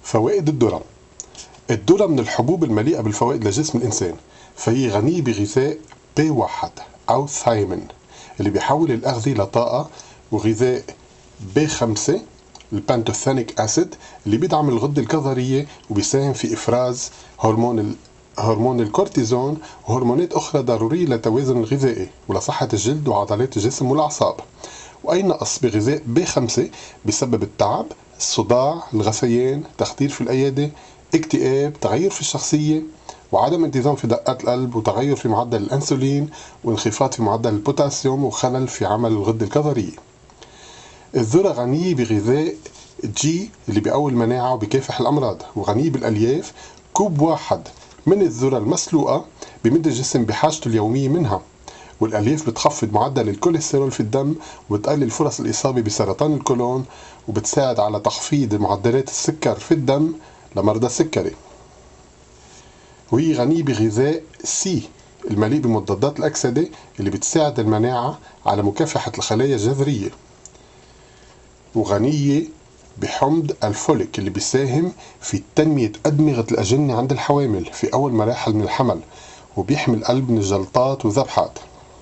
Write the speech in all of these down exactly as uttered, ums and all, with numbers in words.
فوائد الذرة. الذرة من الحبوب المليئة بالفوائد لجسم الإنسان، فهي غنية بغذاء بي واحد أو ثايمين اللي بيحول الأغذية لطاقة، وغذاء بي خمسة البانتوثانيك أسيد اللي بيدعم الغدة الكظرية وبيساهم في إفراز هرمون ال... هرمون الكورتيزون وهرمونات أخرى ضرورية للتوازن الغذائي ولصحة الجلد وعضلات الجسم والأعصاب. وأي نقص بغذاء بي خمسة بسبب التعب، الصداع، الغثيان، تخدير في الأيادي، اكتئاب، تغير في الشخصية، وعدم انتظام في دقات القلب، وتغير في معدل الأنسولين، وانخفاض في معدل البوتاسيوم، وخلل في عمل الغدة الكظرية. الذرة غنية بغذاء جي اللي بيقوي المناعة وبيكافح الأمراض، وغنية بالألياف. كوب واحد من الذرة المسلوقة بمد الجسم بحاجته اليومية منها، والألياف بتخفض معدل الكوليسترول في الدم وبتقلل فرص الإصابة بسرطان القولون، وبتساعد على تخفيض معدلات السكر في الدم لمرضى السكري. وهي غنية بغذاء سي المليء بمضادات الأكسدة اللي بتساعد المناعة على مكافحة الخلايا الجذرية. وغنية بحمض الفوليك اللي بيساهم في تنمية أدمغة الأجنة عند الحوامل في أول مراحل من الحمل، وبيحمي القلب من الجلطات والذبحات.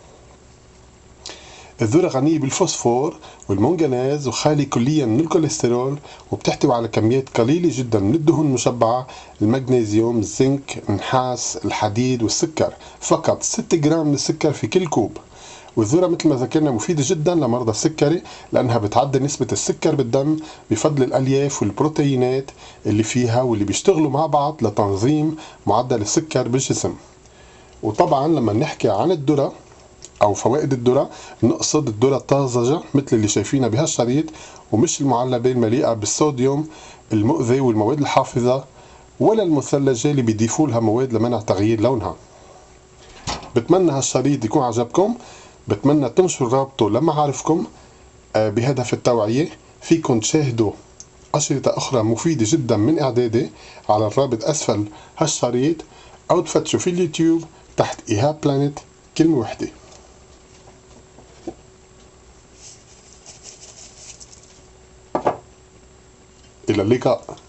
الذرة غنية بالفوسفور والمنغنيز وخالي كليا من الكوليسترول، وبتحتوي على كميات قليلة جدا من الدهون المشبعة، المغنيسيوم، الزنك، النحاس، الحديد والسكر. فقط ستة جرام من السكر في كل كوب. والذرة مثل ما ذكرنا مفيدة جدا لمرضى السكري لأنها بتعدل نسبة السكر بالدم بفضل الألياف والبروتينات اللي فيها، واللي بيشتغلوا مع بعض لتنظيم معدل السكر بالجسم. وطبعا لما نحكي عن الذرة أو فوائد الذرة نقصد الذرة الطازجة مثل اللي شايفينها بهالشريط، ومش المعلبة المليئة بالصوديوم المؤذي والمواد الحافظة، ولا المثلجة اللي بيضيفوا لها مواد لمنع تغيير لونها. بتمنى هالشريط يكون عجبكم، بتمنى تنشروا رابطه لمعارفكم بهدف التوعية. فيكم تشاهدوا أشرطة أخرى مفيدة جدا من إعدادي على الرابط أسفل هالشريط، أو تفتشوا في اليوتيوب تحت إيهاب بلانت كلمة وحدة. إلى اللقاء.